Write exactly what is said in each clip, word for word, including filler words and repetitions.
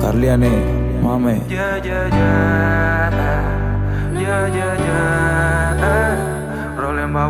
Carliani, mami. Yeah, yeah, yeah. Yeah, yeah, yeah. Rolling my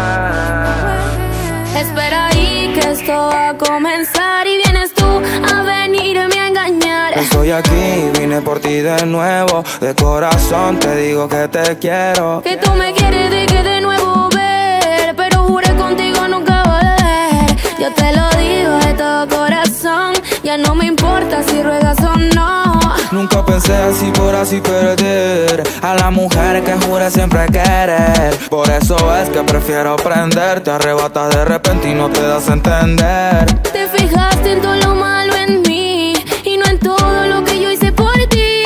way. Espera ahí que esto va a comenzar y vienes tú a venirme a engañar. Estoy aquí, vine por ti de nuevo. De corazón te digo que te quiero. Que tú me quieres de que de nuevo ver, pero juré contigo nunca volver. Yo te lo digo de todo corazón, ya no me importa si ruegas o no. Nunca pensé así por así perder a la mujer que jure siempre querer. Por eso es que prefiero prender. Te arrebatas de repente y no te das a entender. Te fijaste en todo lo malo en mí y no en todo lo que yo hice por ti.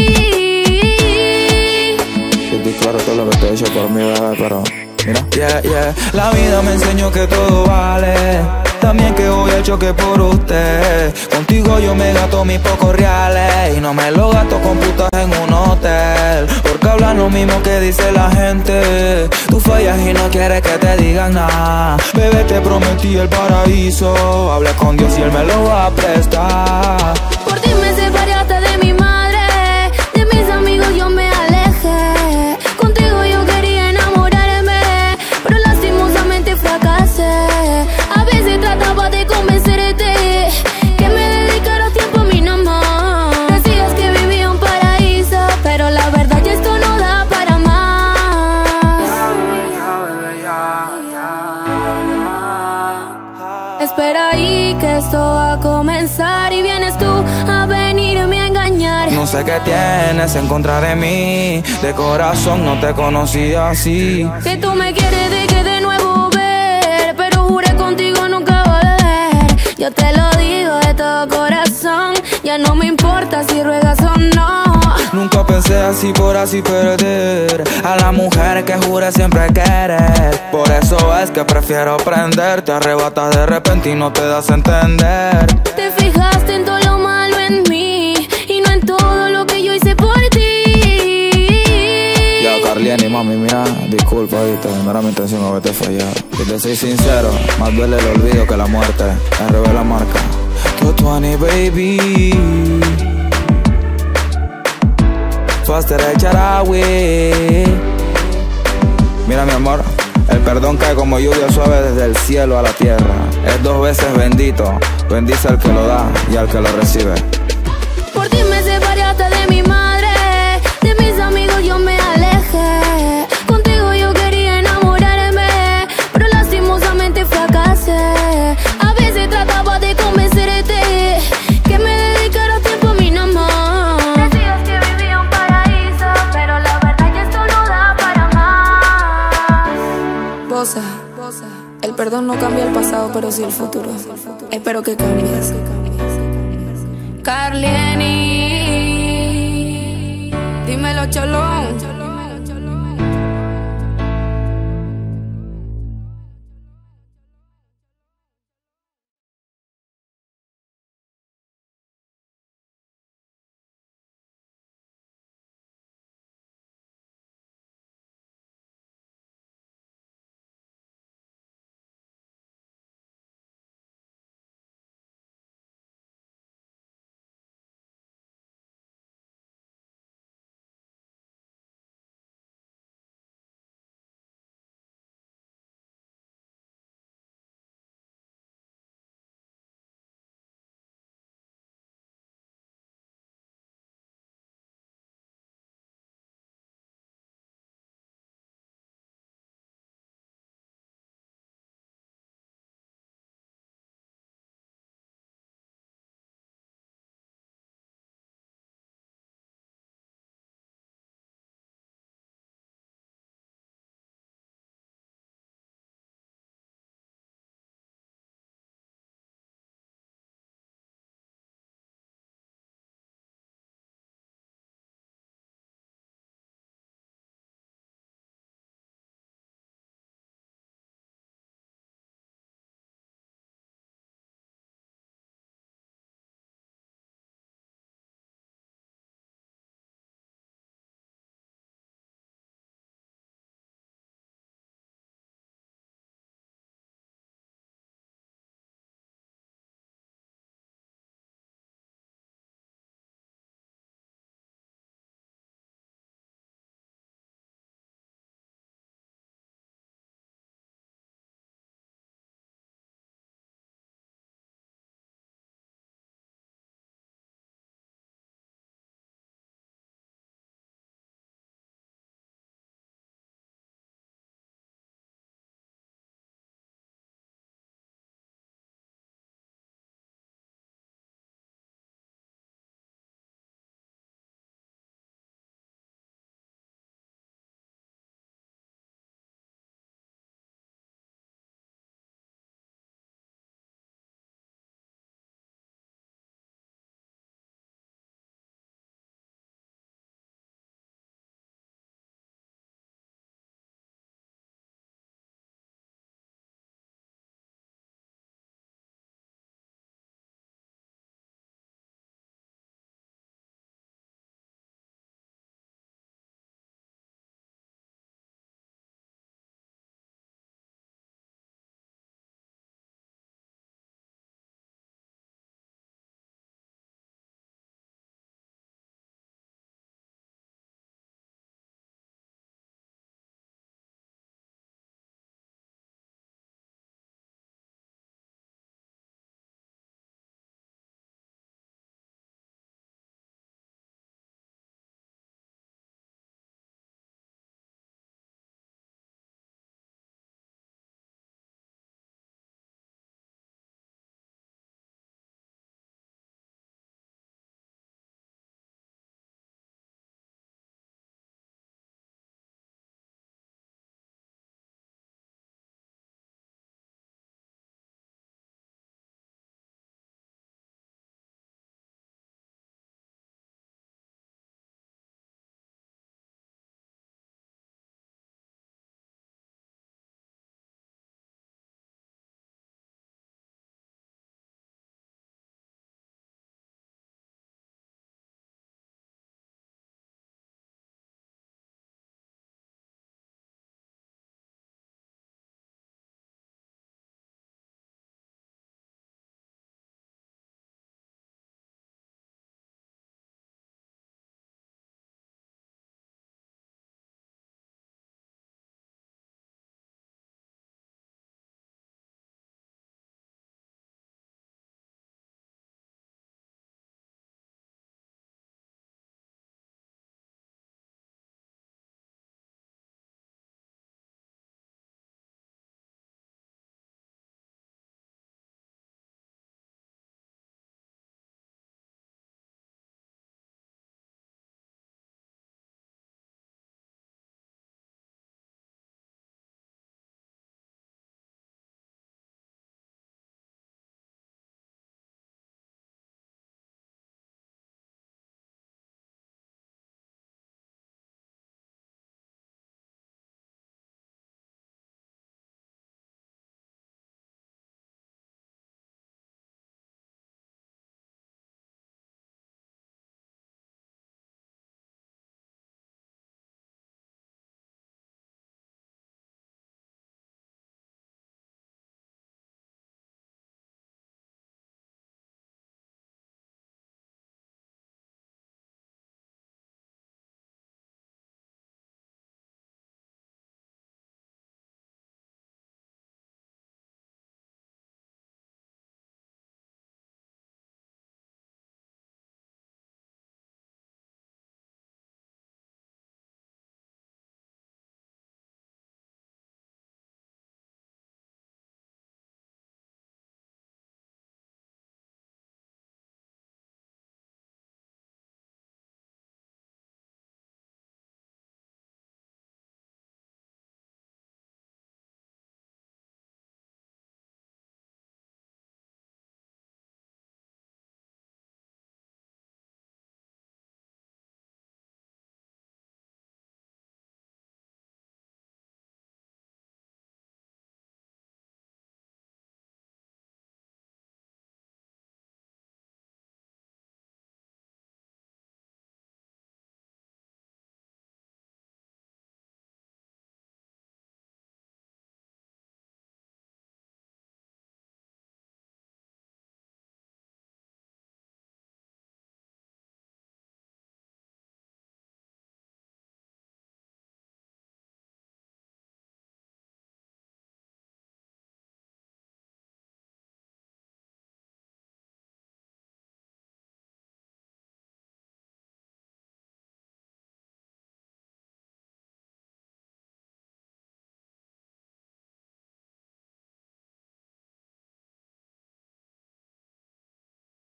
Sí, claro todo lo que te he hecho por mí, bebé, pero mira. Yeah, yeah. La vida me enseñó que todo vale. También que hoy he hecho que por usted. Contigo yo me gasto mis pocos reales y no me lo gasto con putas en un hotel. Porque hablan lo mismo que dice la gente. Tú fallas y no quieres que te digan nada. Bebé, te prometí el paraíso. Hablé con Dios y Él me lo va a prestar. Por ti me separé hasta de mi madre. De mis amigos yo me alejé. Contigo yo quería enamorarme, pero lastimosamente fracasé. A veces trataba de convencerte que me dedicaras tiempo a mí nomás. Decías que vivía un paraíso, pero la verdad ya esto no da para más. Espera ahí que esto va a comenzar y vienes tú a venirme a engañar. No sé qué tienes en contra de mí. De corazón no te conocí así. Que tú me quieres de que de nuevo ver, pero juré contigo nunca volver. Yo te lo digo de todo corazón, ya no me importa si ruegas o no. Nunca pensé así por así perder a la mujer que jure siempre querer. Por eso es que prefiero prender. Te arrebatas de repente y no te das a entender. Te fijaste en todo lo malo en mí y no en todo lo que yo hice por ti. Ya, Carliani, mami, mira, disculpa, viste, no era mi intención haberte fallado. Si te soy sincero, más duele el olvido que la muerte. R B la marca dos veinte, baby. Faster Echarawi. Mira, mi amor, el perdón cae como lluvia suave desde el cielo a la tierra. Es dos veces bendito. Bendice al que lo da y al que lo recibe. Por ti me separé hasta de mi madre. De mis amigos yo me alejé. Contigo yo quería enamorarme, pero lastimosamente fracasé. A veces trataba de convencerte que me dedicaras tiempo a mí nomás. Decías que vivía un paraíso, pero la verdad ya esto no da para más. Bosa, el perdón no cambia el pasado, pero sí el futuro. Espero que cambies. Carliani, Dímelo, cholón.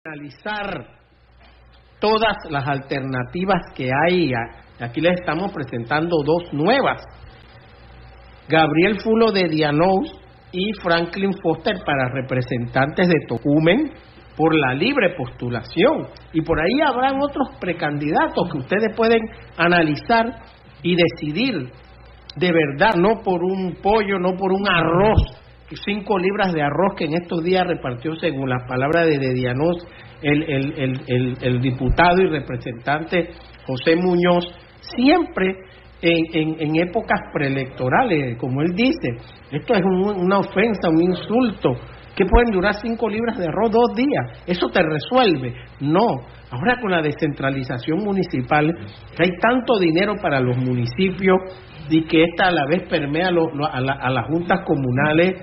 Analizar todas las alternativas que hay. Aquí les estamos presentando dos nuevas: Gabriel Fulo de Dianous y Franklin Foster para representantes de Tocumen por la libre postulación. Y por ahí habrán otros precandidatos que ustedes pueden analizar y decidir de verdad, no por un pollo, no por un arroz, cinco libras de arroz que en estos días repartió, según las palabras de, de Dianous, el, el, el, el, el diputado y representante José Muñoz, siempre en, en, en épocas preelectorales, como él dice. Esto es un, una ofensa, un insulto. ¿Qué pueden durar cinco libras de arroz dos días? ¿Eso te resuelve? No. Ahora con la descentralización municipal, que hay tanto dinero para los municipios y que esta a la vez permea lo, lo, a, la, a las juntas comunales,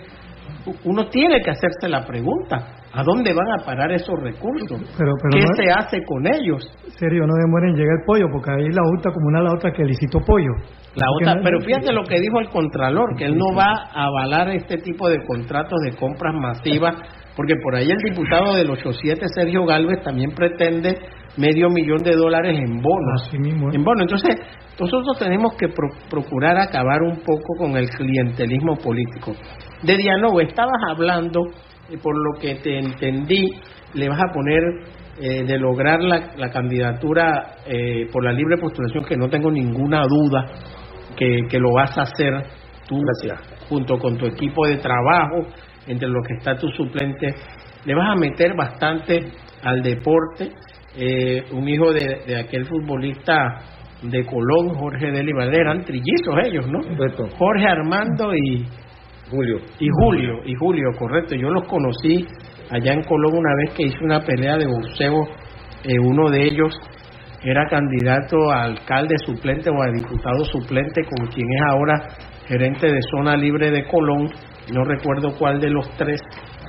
uno tiene que hacerse la pregunta: ¿a dónde van a parar esos recursos? Pero, pero ¿Qué no, se hace con ellos? Serio, no demoren en llegar el pollo, porque ahí la junta comunal, la otra que licitó pollo. La otra, no, pero fíjate lo que dijo el Contralor, que él no va a avalar este tipo de contratos de compras masivas, porque por ahí el diputado del ocho siete, Sergio Gálvez, también pretende medio millón de dólares en bonos. Así mismo, ¿eh? En bonos. Entonces, nosotros tenemos que pro, procurar acabar un poco con el clientelismo político. De Dianous, estabas hablando, eh, por lo que te entendí, le vas a poner eh, de lograr la, la candidatura eh, por la libre postulación, que no tengo ninguna duda que, que lo vas a hacer tú. Gracias. Junto con tu equipo de trabajo, entre los que está tu suplente, le vas a meter bastante al deporte. Eh, un hijo de, de aquel futbolista de Colón, Jorge Deli Valdés, eran trillizos ellos, ¿no? Correcto. Jorge Armando y Julio. Y Julio, y Julio, correcto. Yo los conocí allá en Colón una vez que hice una pelea de boxeo. Eh, uno de ellos era candidato a alcalde suplente o a diputado suplente con quien es ahora gerente de zona libre de Colón, no recuerdo cuál de los tres.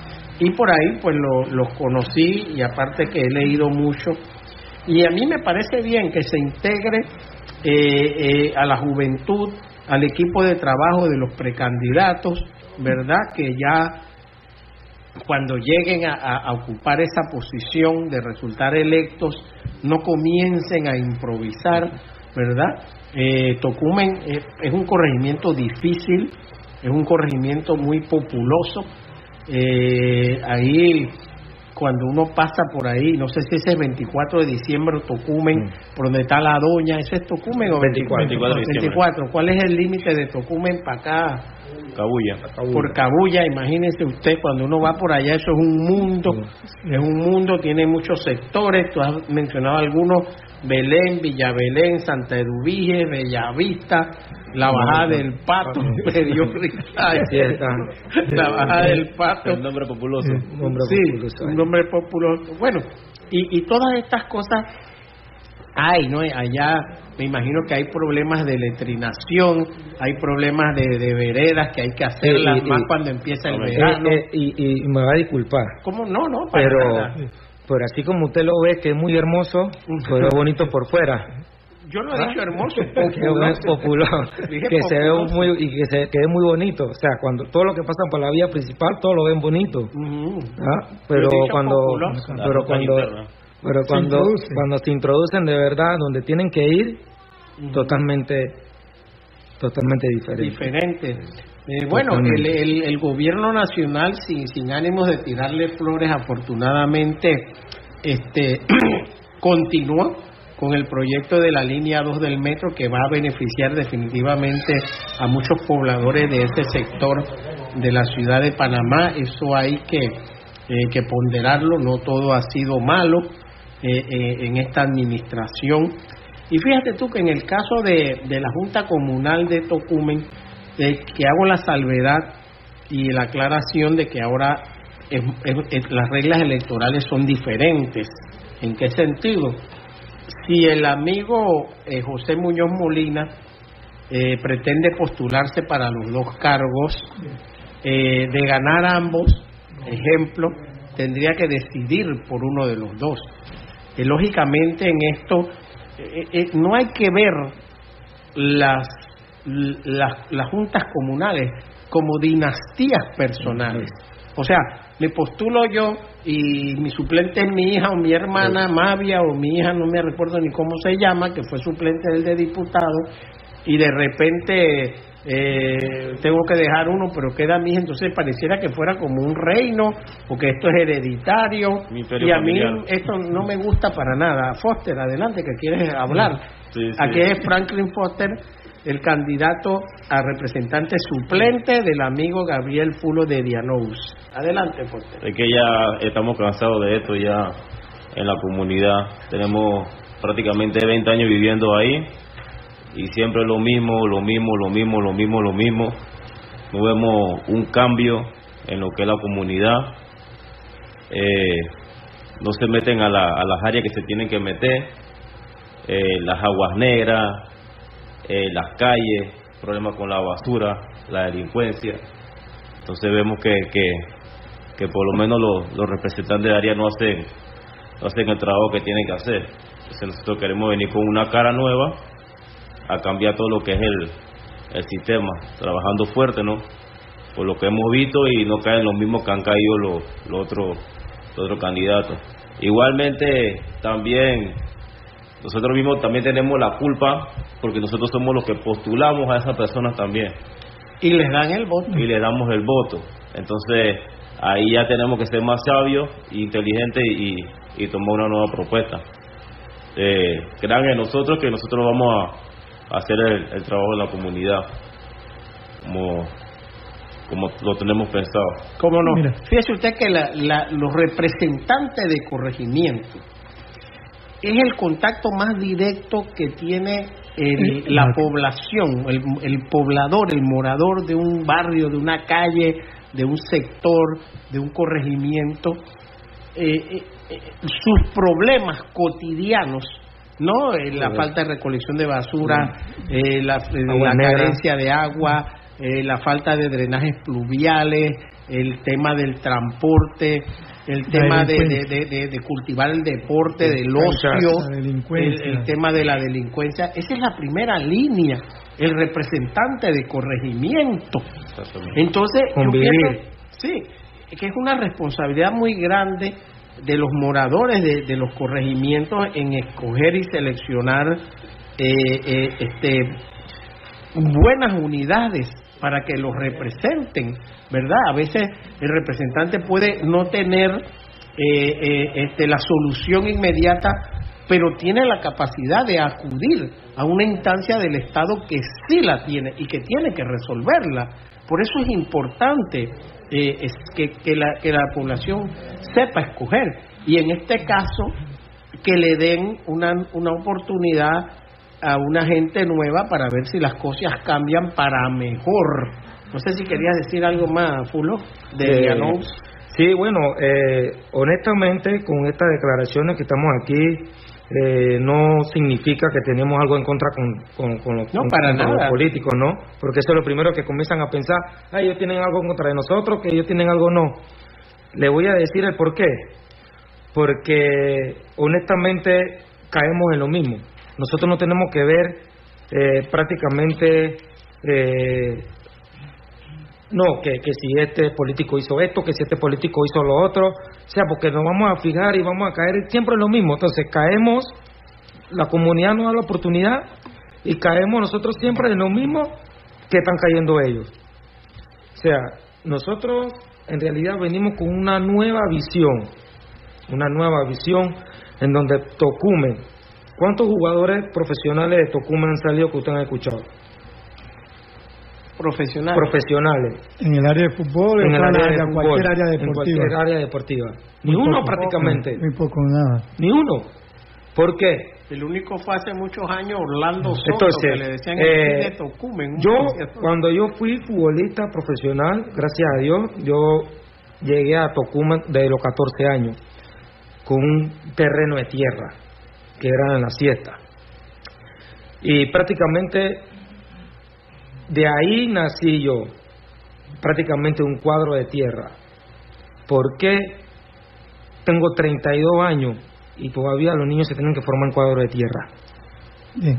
Y por ahí pues lo, los conocí, y aparte que he leído mucho, y a mí me parece bien que se integre eh, eh, a la juventud, al equipo de trabajo de los precandidatos, ¿verdad? Que ya cuando lleguen a, a, a ocupar esa posición de resultar electos, no comiencen a improvisar, ¿verdad? Eh, Tocumen es, es un corregimiento difícil, es un corregimiento muy populoso. Eh, ahí cuando uno pasa por ahí, no sé si ese es veinticuatro de diciembre o Tocumen, mm. por donde está la doña, ¿ese es Tocumen o veinticuatro? veinticuatro, veinticuatro. ¿Cuál es el límite de Tocumen para acá? Cabuya. Por Cabuya, imagínese usted, cuando uno va por allá, eso es un mundo, mm. es un mundo, tiene muchos sectores, tú has mencionado algunos: Belén, Villa Belén, Santa Eduvige, Bellavista, la Bajada del Pato, Medio la Bajada del Pato. Un nombre populoso. Sí, nombre sí populoso. Un nombre populoso. Bueno, y, y todas estas cosas hay, ¿no? Allá me imagino que hay problemas de letrinación, hay problemas de, de veredas que hay que hacerlas, sí, y, más y, cuando empieza el verano. Eh, eh, y, y me va a disculpar. ¿Cómo? No, no, para pero... nada. Pero así como usted lo ve, que es muy hermoso, pero es bonito por fuera. Yo no he ¿Ah? dicho hermoso, popular, popular que se ve muy y que se que es muy bonito. O sea, cuando todo lo que pasa por la vía principal, todo lo ven bonito. Uh-huh. ¿Ah? Pero cuando, pero cuando, pero cuando, se cuando se introducen de verdad donde tienen que ir, uh-huh. totalmente, totalmente diferente. Diferente. Eh, bueno, el, el, el gobierno nacional, sin, sin ánimos de tirarle flores, afortunadamente este continúa con el proyecto de la línea dos del metro, que va a beneficiar definitivamente a muchos pobladores de este sector de la ciudad de Panamá. Eso hay que, eh, que ponderarlo, no todo ha sido malo eh, eh, en esta administración. Y fíjate tú que en el caso de, de la Junta Comunal de Tocumen, Eh, que hago la salvedad y la aclaración de que ahora es, es, es, las reglas electorales son diferentes. ¿En qué sentido? Si el amigo eh, José Muñoz Molina eh, pretende postularse para los dos cargos, eh, de ganar ambos, ejemplo, tendría que decidir por uno de los dos. Eh, lógicamente en esto eh, eh, no hay que ver las Las, las juntas comunales como dinastías personales. O sea, me postulo yo y mi suplente es mi hija o mi hermana Mavia o mi hija, no me recuerdo ni cómo se llama, que fue suplente del de diputado, y de repente eh, tengo que dejar uno, pero queda mi hija, entonces pareciera que fuera como un reino, porque esto es hereditario, y a mí esto no me gusta para nada. Foster, adelante, que quieres hablar. Sí, sí. Aquí es Franklin Foster, el candidato a representante suplente del amigo Gabriel Fulo de Dianous. Adelante, Foster. Es que ya estamos cansados de esto ya en la comunidad. Tenemos prácticamente veinte años viviendo ahí y siempre lo mismo, lo mismo, lo mismo, lo mismo, lo mismo. No vemos un cambio en lo que es la comunidad. Eh, no se meten a, la, a las áreas que se tienen que meter. Eh, las aguas negras, Eh, las calles, problemas con la basura, la delincuencia. Entonces vemos que que, que por lo menos los, los representantes de área no hacen no hacen el trabajo que tienen que hacer. Entonces nosotros queremos venir con una cara nueva a cambiar todo lo que es el, el sistema, trabajando fuerte, ¿no? Por lo que hemos visto, y no caen los mismos que han caído los, los otros los otros candidatos. Igualmente también nosotros mismos también tenemos la culpa, porque nosotros somos los que postulamos a esas personas también. Y les dan el voto. Y le damos el voto. Entonces, ahí ya tenemos que ser más sabios e inteligentes y, y tomar una nueva propuesta. Eh, crean en nosotros que nosotros vamos a, a hacer el, el trabajo de la comunidad, como, como lo tenemos pensado. ¿Cómo no? Mira. Fíjese usted que la, la, los representantes de corregimiento es el contacto más directo que tiene el, la población, el, el poblador, el morador de un barrio, de una calle, de un sector, de un corregimiento. Eh, eh, eh, sus problemas cotidianos, ¿no? Eh, la sí, falta de recolección de basura, eh, la, la carencia de agua, eh, la falta de drenajes pluviales, el tema del transporte, el tema de, de, de, de, de cultivar el deporte, del ocio, el, el tema de la delincuencia. Esa es la primera línea, el representante de corregimiento. Entonces, yo pienso, sí, que es una responsabilidad muy grande de los moradores de, de los corregimientos en escoger y seleccionar eh, eh, este buenas unidades para que los representen, ¿verdad? A veces el representante puede no tener eh, eh, este, la solución inmediata, pero tiene la capacidad de acudir a una instancia del Estado que sí la tiene y que tiene que resolverla. Por eso es importante eh, es que, que, la, que la población sepa escoger, y en este caso que le den una, una oportunidad a una gente nueva para ver si las cosas cambian para mejor. No sé si querías decir algo más, Fulo, de eh, Dianous. Sí, bueno, eh, honestamente, con estas declaraciones que estamos aquí, eh, no significa que tenemos algo en contra con, con, con, los, no, con, para con nada. los políticos, ¿no? Porque eso es lo primero que comienzan a pensar, ah, ellos tienen algo en contra de nosotros, que ellos tienen algo no. Le voy a decir el por qué. Porque, honestamente, caemos en lo mismo. Nosotros no tenemos que ver eh, prácticamente... Eh, no, que, que si este político hizo esto, que si este político hizo lo otro, o sea, porque nos vamos a fijar y vamos a caer siempre en lo mismo. Entonces caemos, la comunidad nos da la oportunidad y caemos nosotros siempre en lo mismo que están cayendo ellos. O sea, nosotros en realidad venimos con una nueva visión, una nueva visión en donde Tocumen, ¿cuántos jugadores profesionales de Tocumen han salido que ustedes han escuchado? Profesionales. Profesionales. En el área de fútbol, en el área de fútbol, cualquier área deportiva. En cualquier área deportiva. Ni muy uno poco, prácticamente. Muy poco, nada. Ni uno. ¿Por qué? El único fue hace muchos años Orlando Soto, Entonces, que le decían eh, el de Tocumen. Yo, cuando yo fui futbolista profesional, gracias a Dios, yo llegué a Tocumen desde los catorce años, con un terreno de tierra, que era en la siesta. Y prácticamente... de ahí nací yo, prácticamente un cuadro de tierra. ¿Por qué tengo treinta y dos años y todavía los niños se tienen que formar en cuadro de tierra? Bien.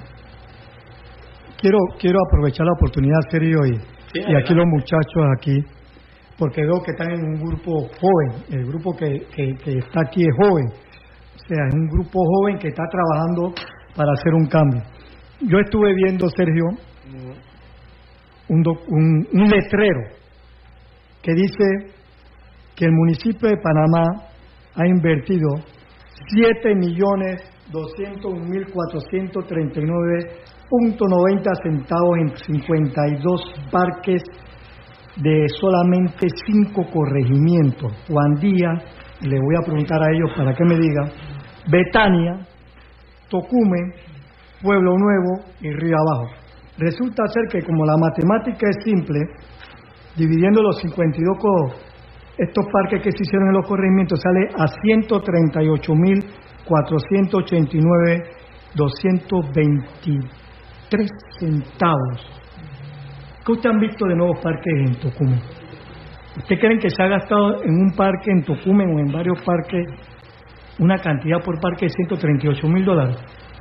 Quiero quiero aprovechar la oportunidad, Sergio, y, sí, y aquí los muchachos aquí, porque veo que están en un grupo joven, el grupo que, que, que está aquí es joven, o sea, es un grupo joven que está trabajando para hacer un cambio. Yo estuve viendo, Sergio, un, doc, un, un letrero que dice que el municipio de Panamá ha invertido siete millones doscientos un mil cuatrocientos treinta y nueve punto noventa centavos en cincuenta y dos parques de solamente cinco corregimientos: Juan Díaz, le voy a preguntar a ellos para que me digan, Betania, Tocumen, Pueblo Nuevo y Río Abajo. Resulta ser que como la matemática es simple, dividiendo los cincuenta y dos co estos parques que se hicieron en los corregimientos, sale a ciento treinta y ocho mil cuatrocientos ochenta y nueve punto doscientos veintitrés centavos. ¿Qué ustedes han visto de nuevos parques en Tocumen? ¿Ustedes creen que se ha gastado en un parque en Tocumen o en varios parques una cantidad por parque de ciento treinta y ocho mil dólares?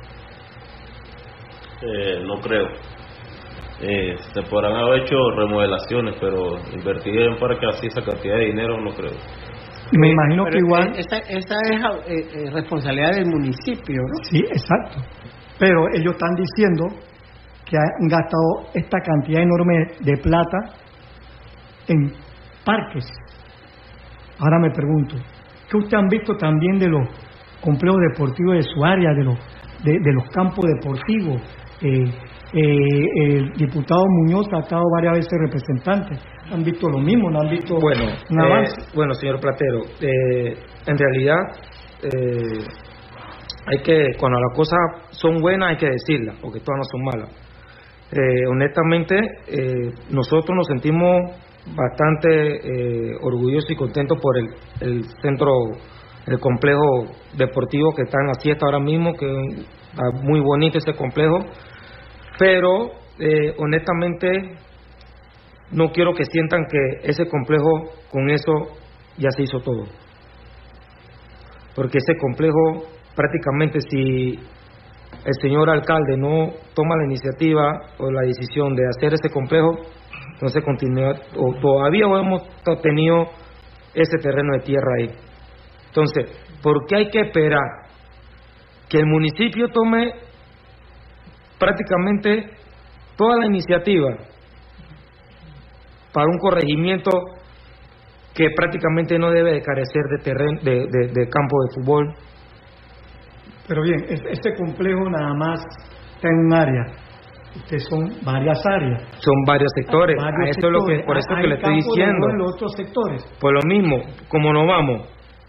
Eh, no creo. Eh, se podrán haber hecho remodelaciones, pero invertir en parques así esa cantidad de dinero no creo. Me imagino pero que igual... Esa, esa es eh, eh, responsabilidad del municipio, ¿no? Sí, exacto. Pero ellos están diciendo que han gastado esta cantidad enorme de plata en parques. Ahora me pregunto, ¿qué ustedes han visto también de los complejos deportivos de su área, de los, de, de los campos deportivos? Eh, eh, el diputado Muñoz ha estado varias veces representante. ¿Han visto lo mismo? ¿No han visto bueno, un avance? Eh, bueno, señor Platero, eh, en realidad eh, hay que, cuando las cosas son buenas hay que decirlas, porque todas no son malas. Eh, honestamente, eh, nosotros nos sentimos bastante eh, orgullosos y contentos por el, el centro, el complejo deportivo que está en la Siesta ahora mismo, que está muy bonito ese complejo, pero eh, honestamente no quiero que sientan que ese complejo con eso ya se hizo todo, porque ese complejo prácticamente, si el señor alcalde no toma la iniciativa o la decisión de hacer ese complejo, entonces continúa, o todavía hemos tenido ese terreno de tierra ahí. Entonces, ¿por qué hay que esperar que el municipio tome prácticamente toda la iniciativa para un corregimiento que prácticamente no debe de carecer de terreno, de, de, de campo de fútbol? Pero bien, este complejo nada más está en un área. Ustedes son varias áreas. Son varios sectores. Varios a eso sectores. Es lo que, por eso hay que le estoy diciendo. En los otros sectores. Pues lo mismo, como nos vamos.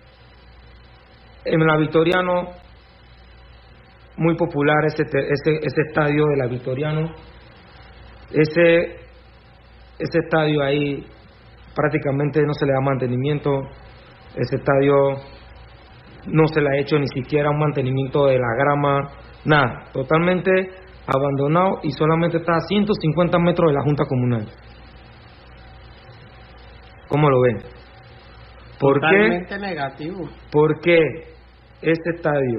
En la Victoriano, muy popular ese, ese, ese estadio de la Victoriano. Ese, ese estadio ahí prácticamente no se le da mantenimiento. Ese estadio no se le ha hecho ni siquiera un mantenimiento de la grama, nada, totalmente abandonado, y solamente está a ciento cincuenta metros de la Junta Comunal. ¿Cómo lo ven? ¿Por Totalmente qué? negativo. Porque este estadio,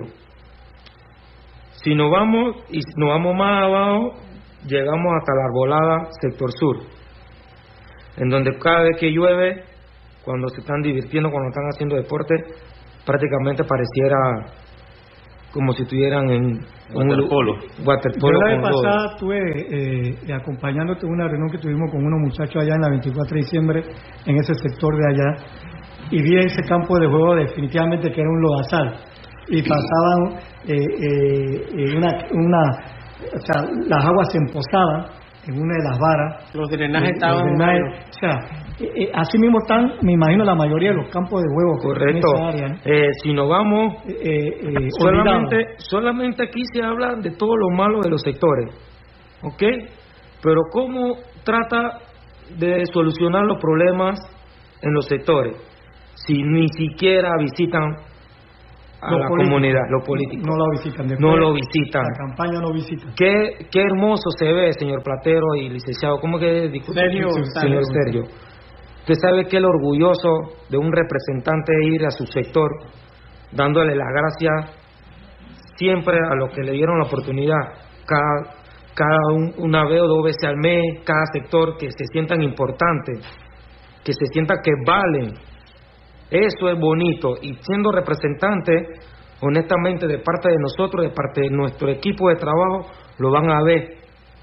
si nos vamos y nos vamos más abajo, llegamos hasta la Arbolada, sector sur, en donde cada vez que llueve, cuando se están divirtiendo, cuando están haciendo deporte, prácticamente pareciera como si estuvieran en waterpolo. Waterpolo. Yo la vez pasada estuve eh, acompañándote en una reunión que tuvimos con unos muchachos allá en la veinticuatro de diciembre, en ese sector de allá, y vi ese campo de juego definitivamente que era un lodazal, y pasaban eh, eh, una, una, o sea, las aguas se empozaban en una de las varas. Los drenajes los, estaban... Los drenajes, o sea, eh, eh, así mismo están, me imagino, la mayoría de los campos de juego. Correcto. En esa área, ¿no? eh, si nos vamos, eh, eh, solamente, solamente aquí se habla de todo lo malo de los sectores, ¿ok? Pero ¿cómo trata de solucionar los problemas en los sectores si ni siquiera visitan a los la políticos, comunidad, los políticos? No lo visitan. Después, no lo visitan. La campaña no visita. Qué, qué hermoso se ve, señor Platero y licenciado. ¿Cómo que disculpe? Sergio, señor Sergio. Usted sabe que el orgulloso de un representante ir a su sector, dándole las gracias siempre a los que le dieron la oportunidad, cada, cada un, una vez o dos veces al mes, cada sector, que se sientan importantes. que se sienta que valen. Eso es bonito, y siendo representante, honestamente, de parte de nosotros, de parte de nuestro equipo de trabajo, lo van a ver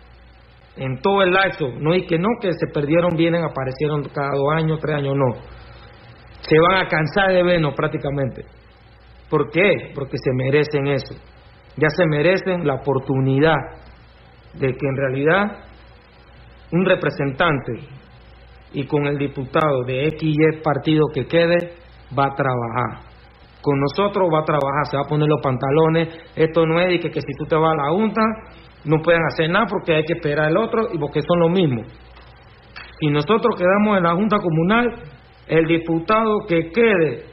en todo el lapso. No es que no, que se perdieron, vienen, aparecieron cada dos años, tres años, no. Se van a cansar de vernos prácticamente. ¿Por qué? Porque se merecen eso. Ya se merecen la oportunidad de que en realidad un representante y con el diputado de X y partido que quede va a trabajar. Con nosotros va a trabajar, se va a poner los pantalones. Esto no es de que, que si tú te vas a la junta no pueden hacer nada porque hay que esperar al otro y porque son lo mismo. Si nosotros quedamos en la junta comunal, el diputado que quede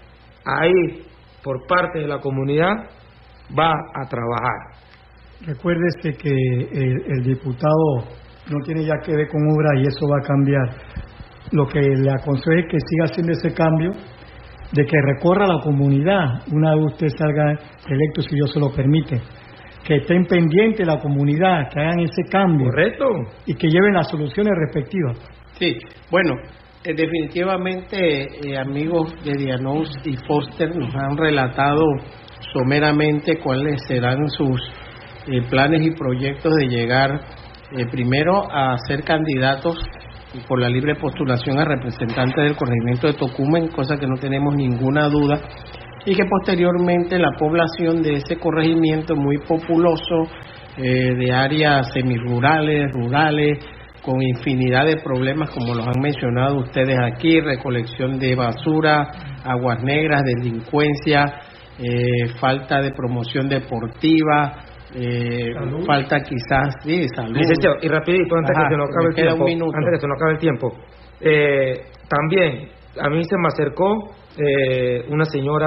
ahí por parte de la comunidad va a trabajar. Recuérdese que el, el diputado no tiene ya que ver con obra y eso va a cambiar. Lo que le aconsejo es que siga haciendo ese cambio, de que recorra la comunidad una vez usted salga electo, si Dios se lo permite, que estén pendientes la comunidad, que hagan ese cambio. Correcto. Y que lleven las soluciones respectivas. Sí, bueno, eh, definitivamente eh, amigos de Dianous y Foster nos han relatado someramente cuáles serán sus eh, planes y proyectos de llegar eh, primero a ser candidatos por la libre postulación a representantes del corregimiento de Tocumen, cosa que no tenemos ninguna duda, y que posteriormente la población de ese corregimiento muy populoso, eh, de áreas semirurales, rurales, con infinidad de problemas como los han mencionado ustedes aquí, recolección de basura, aguas negras, delincuencia, eh, falta de promoción deportiva, eh, falta quizás sí, salud. Licenciado, y rapidito, antes Ajá, que se nos acabe el tiempo, un antes que se nos acabe el tiempo, eh, también a mí se me acercó eh, una señora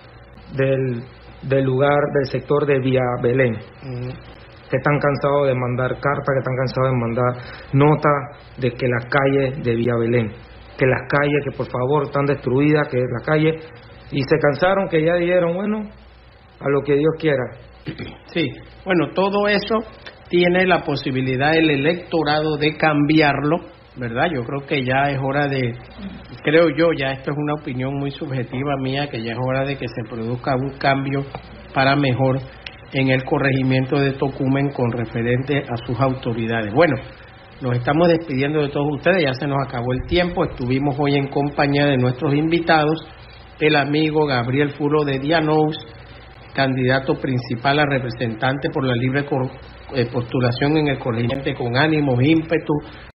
del, del lugar, del sector de Vía Belén, mm. que están cansados de mandar cartas, que están cansados de mandar notas de que las calles de Vía Belén, que las calles que por favor están destruidas, que las calles, y se cansaron, que ya dijeron, bueno, a lo que Dios quiera. Sí, bueno, todo eso tiene la posibilidad el electorado de cambiarlo, ¿verdad? Yo creo que ya es hora de, creo yo, ya esto es una opinión muy subjetiva mía, que ya es hora de que se produzca un cambio para mejor en el corregimiento de Tocumen con referente a sus autoridades. Bueno, nos estamos despidiendo de todos ustedes, ya se nos acabó el tiempo. Estuvimos hoy en compañía de nuestros invitados, el amigo Gabriel Furo de Dianous, candidato principal a representante por la libre postulación en el corregimiento con ánimos, ímpetu,